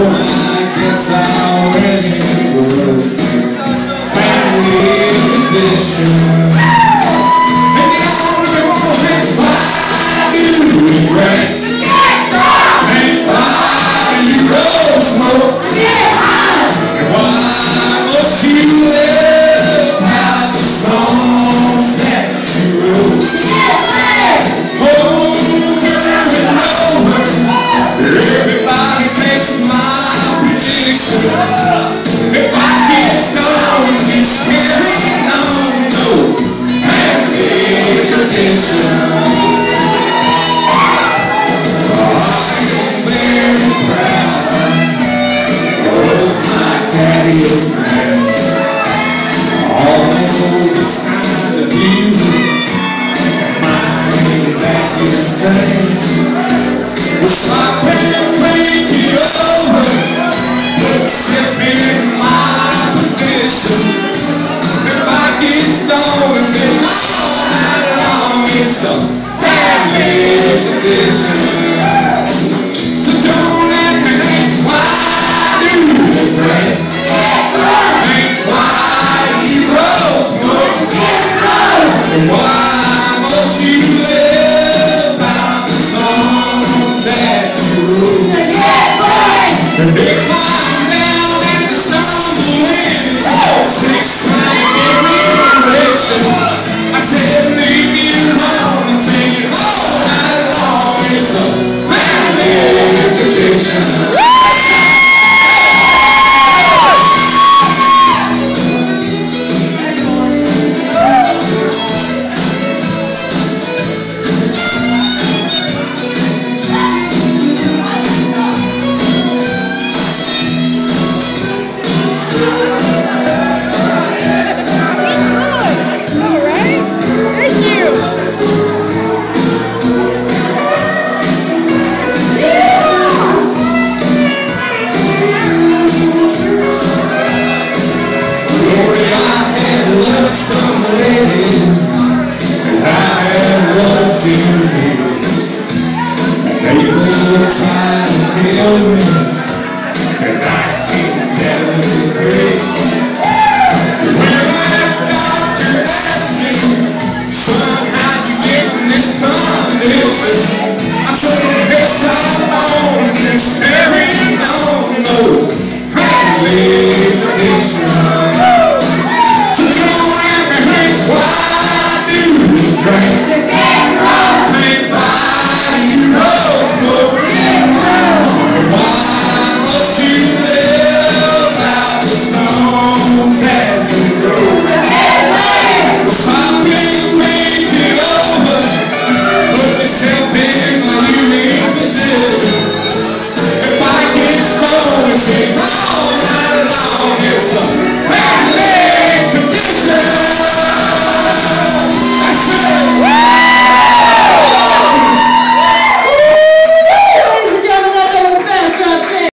I guess I already wrote family tradition. And the only one why you drink and why you roll smoke. And why must you live out the songs that you wrote? Over and over, everybody makes my prediction. If I get stoned, just carry on, no family tradition. I am very proud.